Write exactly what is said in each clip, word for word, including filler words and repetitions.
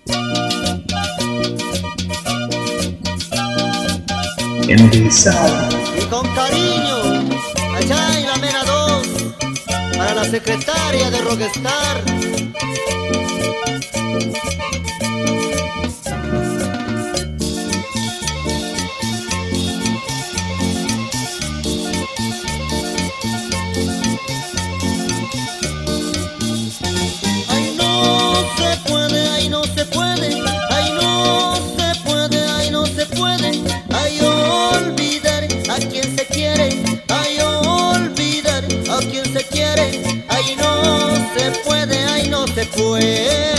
M D Sound. Y con cariño, allá en la Mena dos, para la secretaria de Rockstar. Ay, no se puede, ay, no se puede, ay, no se puede, ay, no se puede, ay, olvidar a quien se quiere, ay, olvidar a quien se quiere, ay, no se puede, ay, no se puede.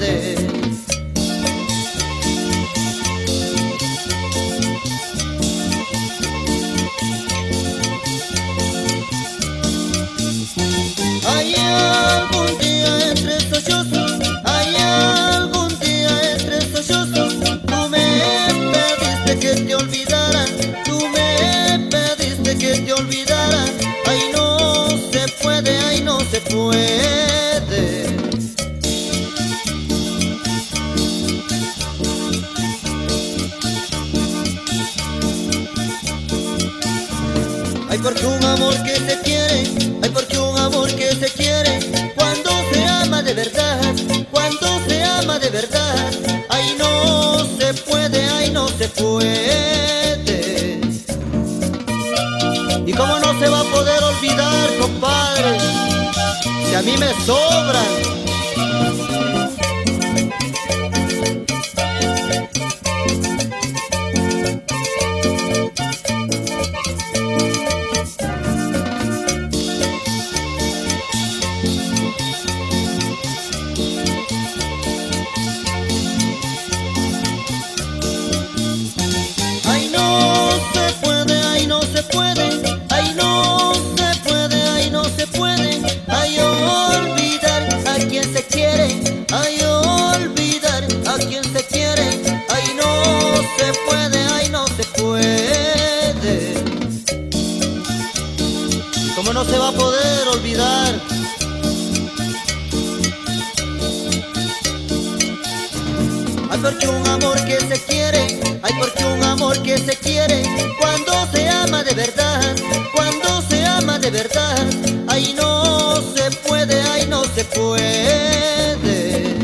Hay algún día entre sollozos, hay algún día entre sollozos, tú me pediste que te olvidara, tú me pediste que te olvidara, ay, no se puede, ay, no se puede. Ay, porque un amor que se quiere, ay, porque un amor que se quiere, cuando se ama de verdad, cuando se ama de verdad, ay, no se puede, ay, no se puede. Y cómo no se va a poder olvidar, compadre, si a mí me sobran. Ay, no se puede, ay, no se puede, ay, no se puede, ay, no se puede, ay, olvidar a quien se quiere, ay, olvidar a quien se quiere, ay, no se puede, ay, no se puede. ¿Cómo no se va a poder olvidar? Ay, porque un amor que se quiere, ay, porque un amor que se quiere, cuando se ama de verdad, cuando se ama de verdad, ay, no se puede, ay, no se puede.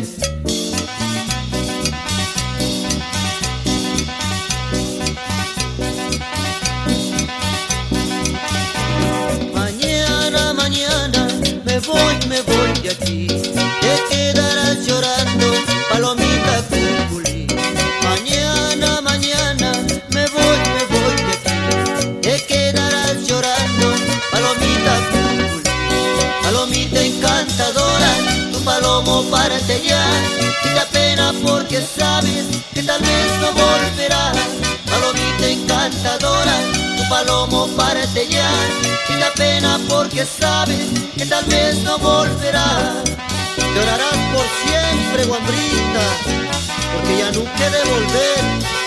Mañana, mañana, me voy, me voy de aquí, te quedarás llorando, palomita cuculí. Mañana, mañana, me voy, me voy de aquí, te quedarás llorando, palomita cuculí. Palomita encantadora, tu palomo parte ya, y da pena porque sabes que tal vez no volverás. Palomita encantadora, tu palomo parte ya, y da pena porque sabes que tal vez no volverás. Llorarás por siempre, guambrita, porque ya nunca he de volver.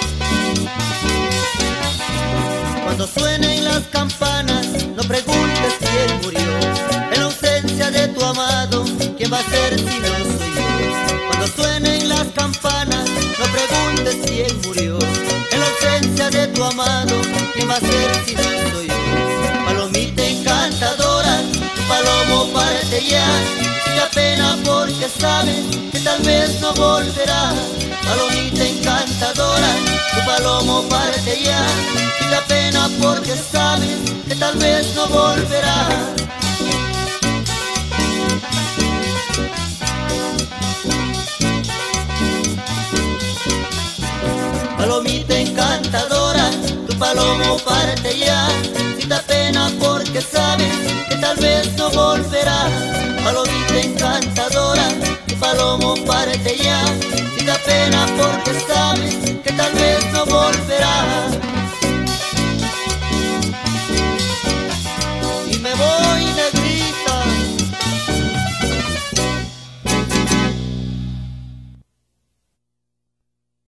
Cuando suenen las campanas, no preguntes quién murió. En la ausencia de tu amado, ¿quién va a ser si no soy yo? Cuando suenen las campanas, no preguntes quién murió. En la ausencia de tu amado, ¿quién va a ser si no soy yo? Palomita encantadora, tu palomo parte ya, y da pena porque sabes que tal vez no volverás. Palomita encantadora, tu palomo parte ya, y da pena porque sabes que tal vez no volverás. Palomita encantadora, tu palomo parte ya, si da pena porque sabes que tal vez no volverás. Palomita encantadora, tu palomo parte ya, si da pena porque